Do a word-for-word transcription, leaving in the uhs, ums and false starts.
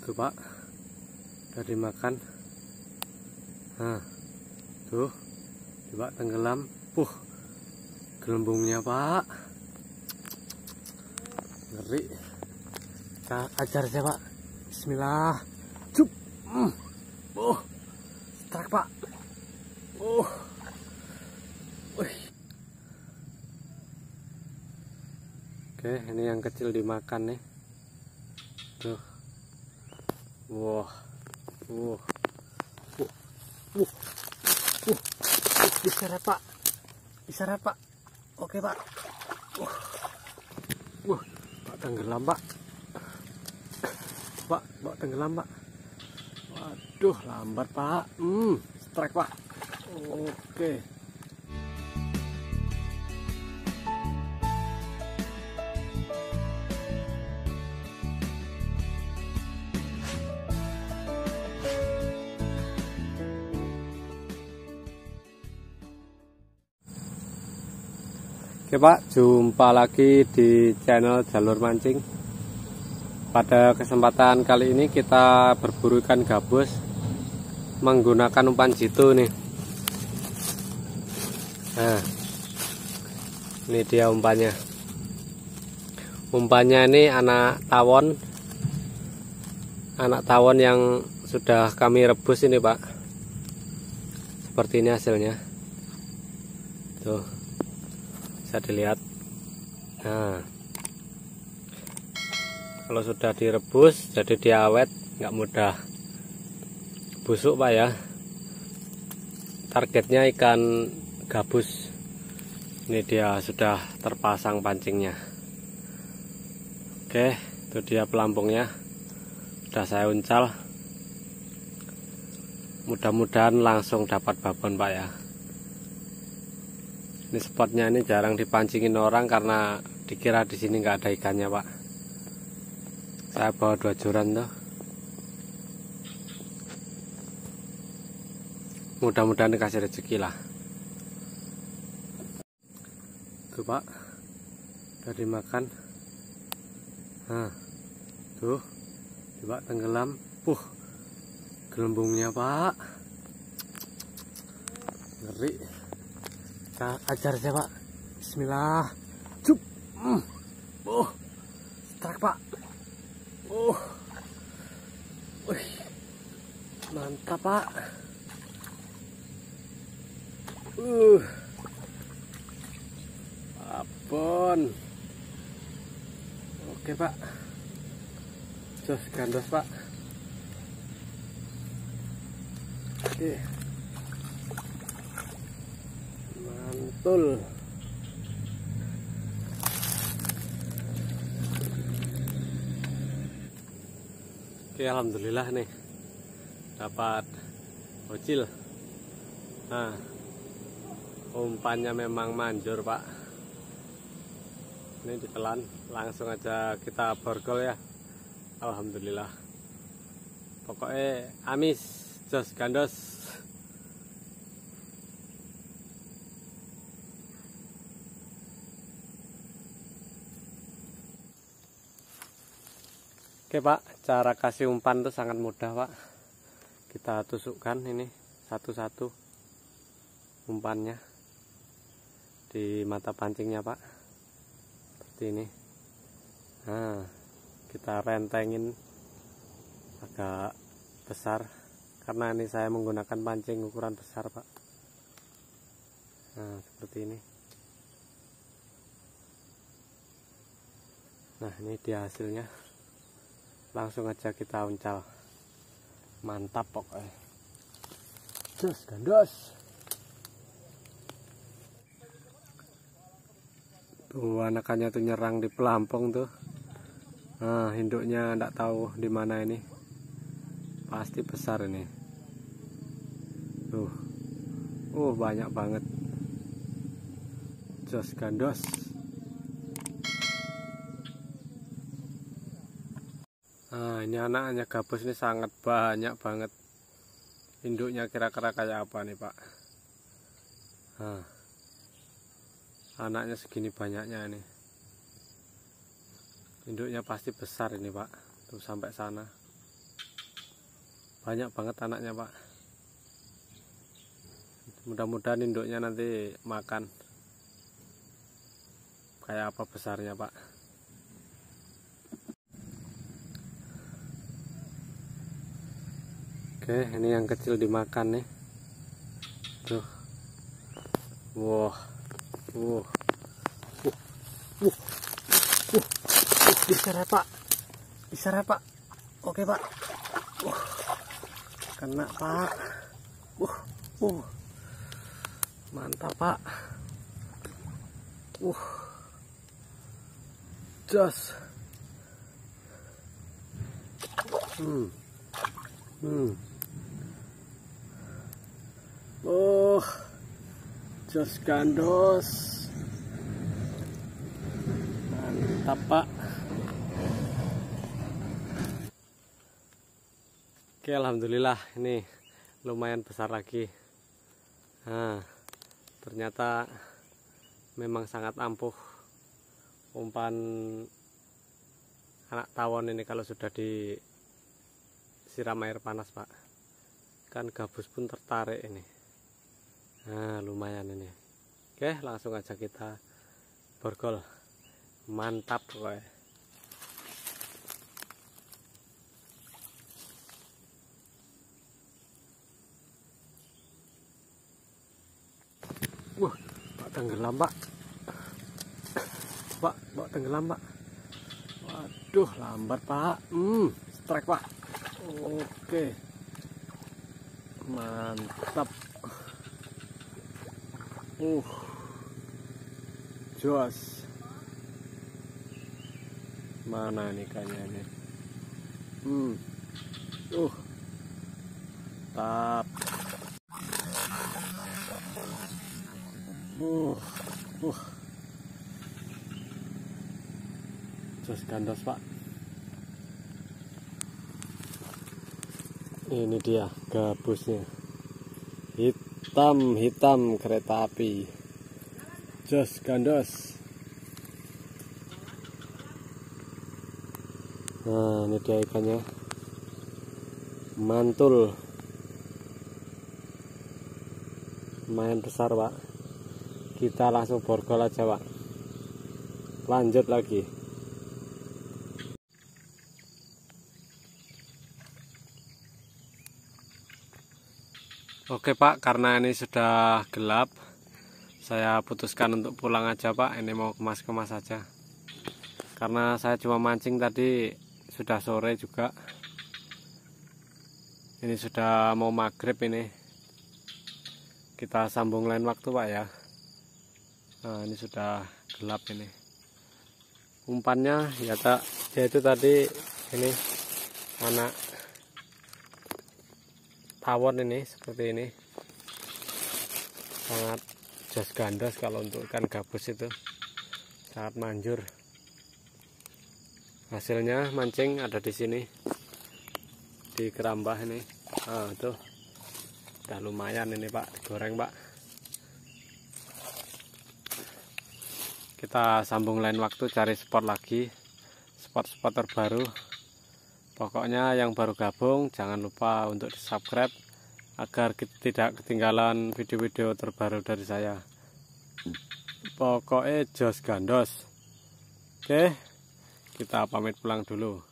Tuh Pak, udah dimakan. Nah, tuh, coba tenggelam. Puh, gelembungnya Pak, ngeri. Kita ajar saja Pak. Bismillah. Cup. Mm. Oh, strike Pak. Oh, wih. Oke, ini yang kecil dimakan nih. Tuh. Wah. Wah. Wah. Wah. Wah. Diseret Pak. Diseret Pak. Oke Pak. Wah. Wah. Pak tenggelam Pak. Pak, Pak tenggelam Pak. Waduh, lambat Pak. Hmm, strike Pak. Oke. Oke Pak, jumpa lagi di channel Jalur Mancing. Pada kesempatan kali ini kita berburu ikan gabus menggunakan umpan jitu nih. Nah, ini dia umpannya. Umpannya ini anak tawon, anak tawon yang sudah kami rebus ini Pak. Seperti ini hasilnya. Tuh. Bisa dilihat. Nah, kalau sudah direbus jadi dia awet, nggak mudah busuk Pak ya. Targetnya ikan gabus. Ini dia sudah terpasang pancingnya. Oke, itu dia pelampungnya, sudah saya uncal. Mudah-mudahan langsung dapat babon Pak ya. Ini spotnya ini jarang dipancingin orang karena dikira di sini nggak ada ikannya Pak. Saya bawa dua joran tuh. Mudah-mudahan dikasih rezeki lah. Tuh Pak, udah dimakan. Nah, tuh, coba tenggelam. Puh, gelembungnya Pak, ngeri. Kita ajar saja Pak. Bismillah. Cup. Mm. Oh, strike Pak. Oh, wih, mantap Pak. Uh, babon. Oke Pak. Jos gandos Pak. Oke. Mantul. Oke, alhamdulillah nih dapat bocil. Nah, umpannya memang manjur Pak. Ini ditelan, langsung aja kita borgol ya. Alhamdulillah. Pokoknya amis, jos gandos. Oke Pak, cara kasih umpan itu sangat mudah Pak. Kita tusukkan ini satu-satu umpannya di mata pancingnya Pak. Seperti ini. Nah, kita rentengin agak besar karena ini saya menggunakan pancing ukuran besar Pak. Nah, seperti ini. Nah, ini dia hasilnya. Langsung aja kita uncal. Mantap pokoknya. Jos gandos. Tuh anakannya tuh nyerang di pelampung tuh. Nah, induknya enggak tahu di mana ini. Pasti besar ini. Tuh. Uh, banyak banget. Jos gandos. Nah, ini anaknya gabus ini sangat banyak banget. Induknya kira-kira kayak apa nih Pak? Nah, anaknya segini banyaknya ini. Induknya pasti besar ini Pak. Tuh sampai sana. banyak banget anaknya Pak. Mudah-mudahan induknya nanti makan kayak apa besarnya Pak. Oke, ini yang kecil dimakan nih. Tuh. Wah. Wah. Uh. Uh. Uh. Bisa ya Pak. Bisa ya Pak. Oke Pak. Uh. Kena Pak. Uh. Uh. Mantap Pak. Uh. Jos. Hmm. Hmm. Oh. Jos gandos. Mantap Pak. Oke, alhamdulillah ini lumayan besar lagi. Nah, ternyata memang sangat ampuh umpan anak tawon ini kalau sudah disiram air panas Pak. Kan gabus pun tertarik ini. Nah, lumayan ini. Oke, langsung aja kita borgol. Mantap pokoknya. Wah, Pak tenggelam Pak. Pak, Pak tenggelam Pak. Waduh, lambat Pak. Hmm, strike Pak. Oke. Mantap. Uh. Jos. Mana nih ikannya ini? Hmm. Uh. Tap. Uh. Uh. Jos gandos Pak. Ini dia gabusnya. Hitam hitam kereta api. Jos gandos. Nah, ini dia ikannya. Mantul. Lumayan besar Pak. Kita langsung borgol aja Pak. Lanjut lagi. Oke Pak, karena ini sudah gelap, saya putuskan untuk pulang aja Pak. Ini mau kemas-kemas saja. Karena saya cuma mancing tadi sudah sore juga. Ini sudah mau maghrib ini. Kita sambung lain waktu Pak ya. Nah, ini sudah gelap ini. Umpannya ya tak, yaitu tadi ini anak tawon ini seperti ini. Sangat jos gandos kalau untuk ikan gabus itu. Sangat manjur. Hasilnya mancing ada di sini. Di kerambah ini. Nah, tuh. Udah lumayan ini Pak, digoreng Pak. Kita sambung lain waktu cari spot lagi. Spot-spot terbaru. Pokoknya yang baru gabung jangan lupa untuk di subscribe agar kita tidak ketinggalan video-video terbaru dari saya. Pokoknya jos gandos. Oke, kita pamit pulang dulu.